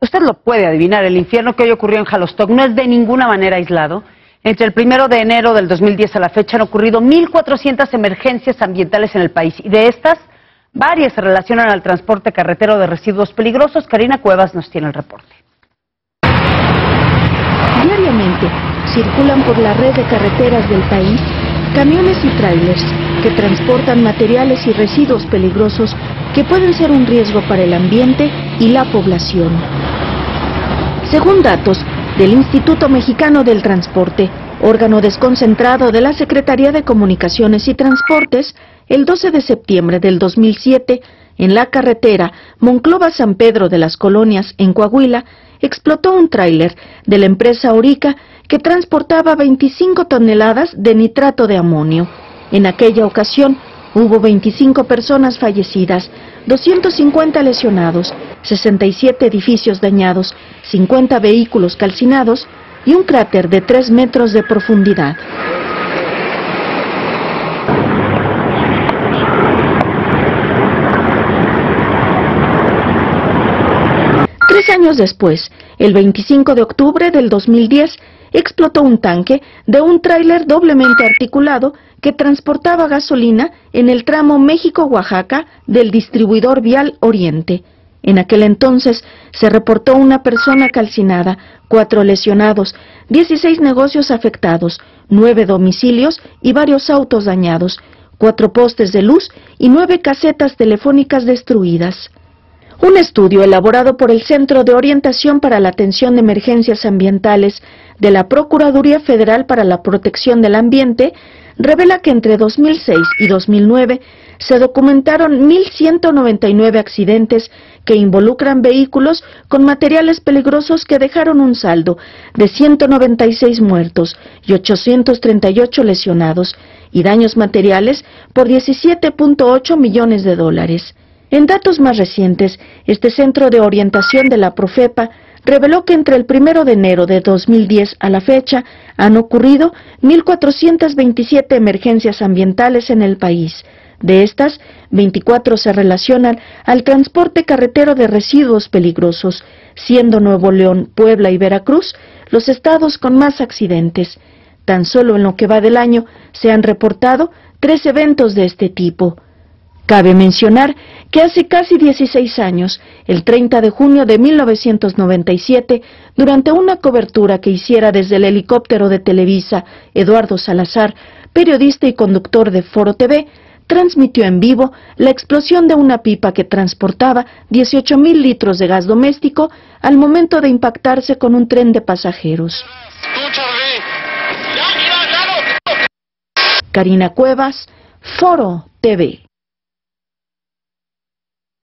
Usted lo puede adivinar, el infierno que hoy ocurrió en Jalostoc no es de ninguna manera aislado. Entre el 1 de enero del 2010 a la fecha han ocurrido 1.400 emergencias ambientales en el país y de estas, varias se relacionan al transporte carretero de residuos peligrosos. Karina Cuevas nos tiene el reporte. Diariamente circulan por la red de carreteras del país camiones y tráilers que transportan materiales y residuos peligrosos que pueden ser un riesgo para el ambiente y la población. Según datos del Instituto Mexicano del Transporte, órgano desconcentrado de la Secretaría de Comunicaciones y Transportes, el 12 de septiembre del 2007, en la carretera Monclova-San Pedro de las Colonias, en Coahuila, explotó un tráiler de la empresa Orica que transportaba 25 toneladas de nitrato de amonio. En aquella ocasión hubo 25 personas fallecidas, 250 lesionados, 67 edificios dañados, 50 vehículos calcinados y un cráter de 3 metros de profundidad. Tres años después, el 25 de octubre del 2010, explotó un tanque de un tráiler doblemente articulado que transportaba gasolina en el tramo México-Oaxaca del distribuidor vial Oriente. En aquel entonces se reportó una persona calcinada, 4 lesionados, 16 negocios afectados, 9 domicilios y varios autos dañados, 4 postes de luz y 9 casetas telefónicas destruidas. Un estudio elaborado por el Centro de Orientación para la Atención de Emergencias Ambientales de la Procuraduría Federal para la Protección del Ambiente revela que entre 2006 y 2009 se documentaron 1.199 accidentes que involucran vehículos con materiales peligrosos que dejaron un saldo de 196 muertos y 838 lesionados y daños materiales por 17.8 millones de dólares. En datos más recientes, este Centro de Orientación de la Profepa reveló que entre el 1 de enero de 2010 a la fecha han ocurrido 1.427 emergencias ambientales en el país. De estas, 24 se relacionan al transporte carretero de residuos peligrosos, siendo Nuevo León, Puebla y Veracruz los estados con más accidentes. Tan solo en lo que va del año se han reportado 3 eventos de este tipo. Cabe mencionar que hace casi 16 años, el 30 de junio de 1997, durante una cobertura que hiciera desde el helicóptero de Televisa, Eduardo Salazar, periodista y conductor de Foro TV, transmitió en vivo la explosión de una pipa que transportaba 18,000 litros de gas doméstico al momento de impactarse con un tren de pasajeros. Karina Cuevas, Foro TV.